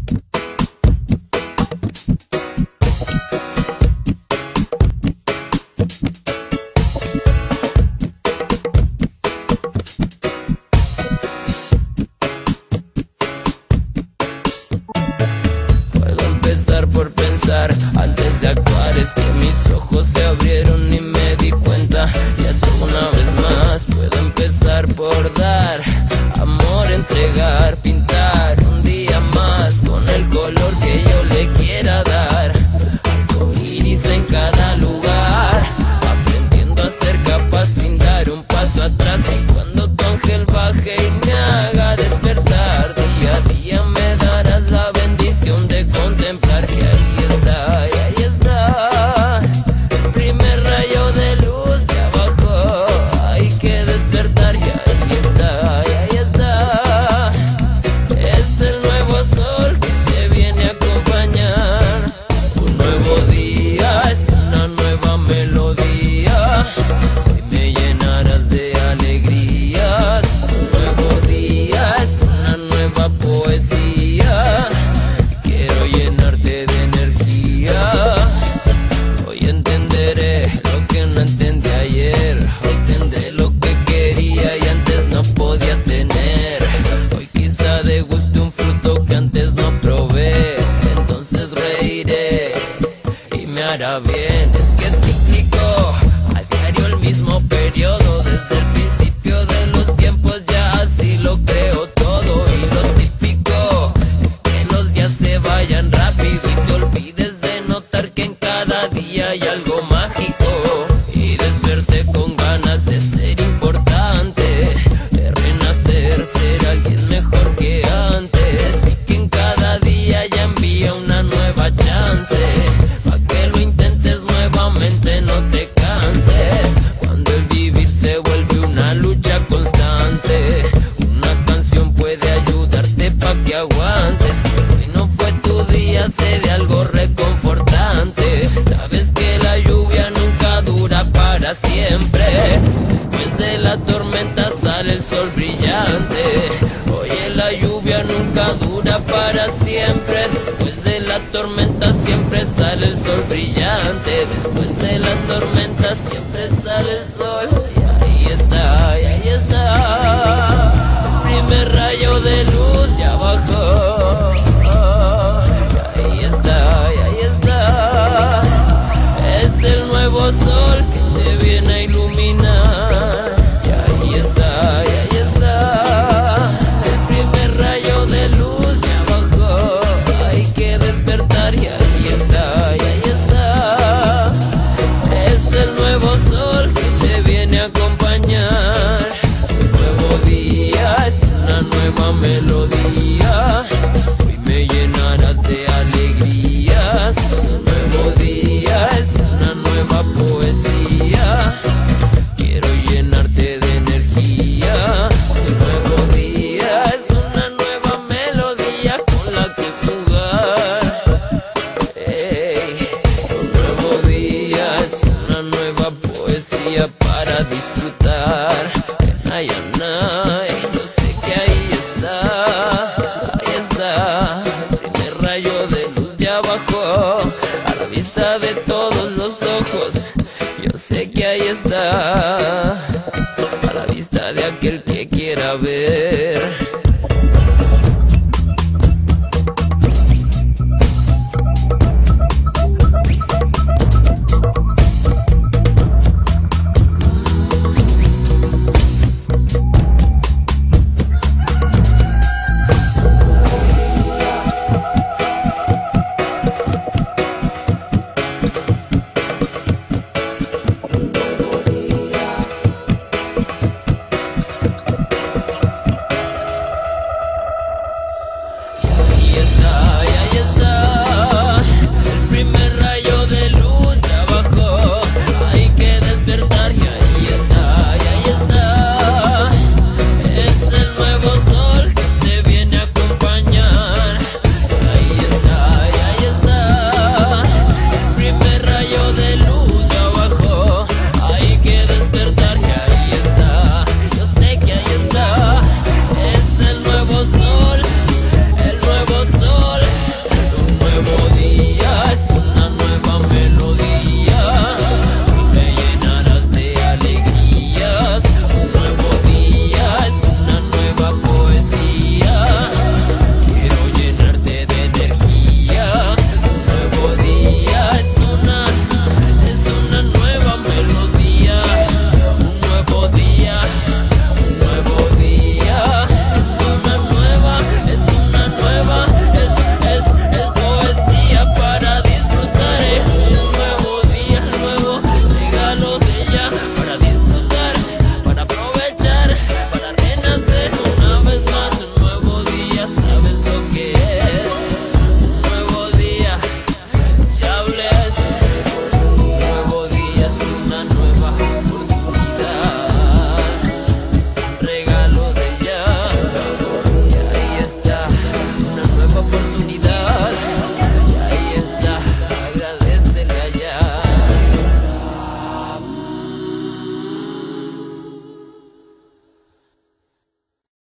Por pensar antes de actuar, es que mis ojos se abrieron y me di cuenta. Y eso una vez más puedo empezar por dar amor, entregar, pintar un día más con el color que yo le quiera dar. Arcoíris en cada lugar, aprendiendo a ser capaz sin dar un paso atrás. Y cuando tu ángel baje y me haga despertar, día a día me darás la bendición de contemplar que ahí está, y ahí está, el primer rayo de luz de abajo. Hay que despertar, y ahí está, y ahí está. Es el nuevo sol que te viene a acompañar. Un nuevo día, es una nueva melodía. Hoy me llenarás de alegrías. Un nuevo día, es una nueva poesía. Quiero llenarte de energía. Hoy entenderé lo que no entendí ayer. Hoy tendré lo que quería y antes no podía tener. Hoy quizá deguste un fruto que antes no probé. Entonces reiré y me hará bien. Es que es cíclico, a diario el mismo periodo. Desde el principio de los tiempos ya así lo creo todo. Y lo típico es que los días se vayan rápido y te olvides de notar que en cada día hay algo mágico. Y desperté con ganas de ser importante, de renacer, ser alguien mejor que antes. Vi que en cada día ya envía una nueva chance, pa' que lo intentes nuevamente, no te canses. Cuando el vivir se vuelve una lucha constante, una canción puede ayudarte pa' que aguantes. Si hoy no fue tu día, sé de algo reconfortante. Sabes que la lluvia nunca dura para siempre. Después de la tormenta sale el sol brillante. Oye, la lluvia nunca dura para siempre. Después de la tormenta siempre sale el sol brillante. Después de la tormenta siempre sale el sol. Y ahí está, y ahí está, el primer rayo de luz ya bajó. Y ahí está, y ahí está, es el nuevo sol que te viene a iluminar. Y ahí está, y ahí está, el primer rayo de luz ya bajó. Hay que despertar, y ahí está, y ahí está, es el nuevo sol que te viene a acompañar. Un nuevo día, es una nueva melodía. Hoy me llenarás de alegrías. Un nuevo día, es una nueva poesía. Quiero llenarte de energía. Un nuevo día, es una nueva melodía con la que jugar. Hey. Un nuevo día, es una nueva poesía para disfrutar. Ay, yo sé que ahí está, el primer rayo de luz ya bajó, a la vista de todos los ojos. Yo sé que ahí está, a la vista de aquel que quiera ver. El nuevo sol oportunidad.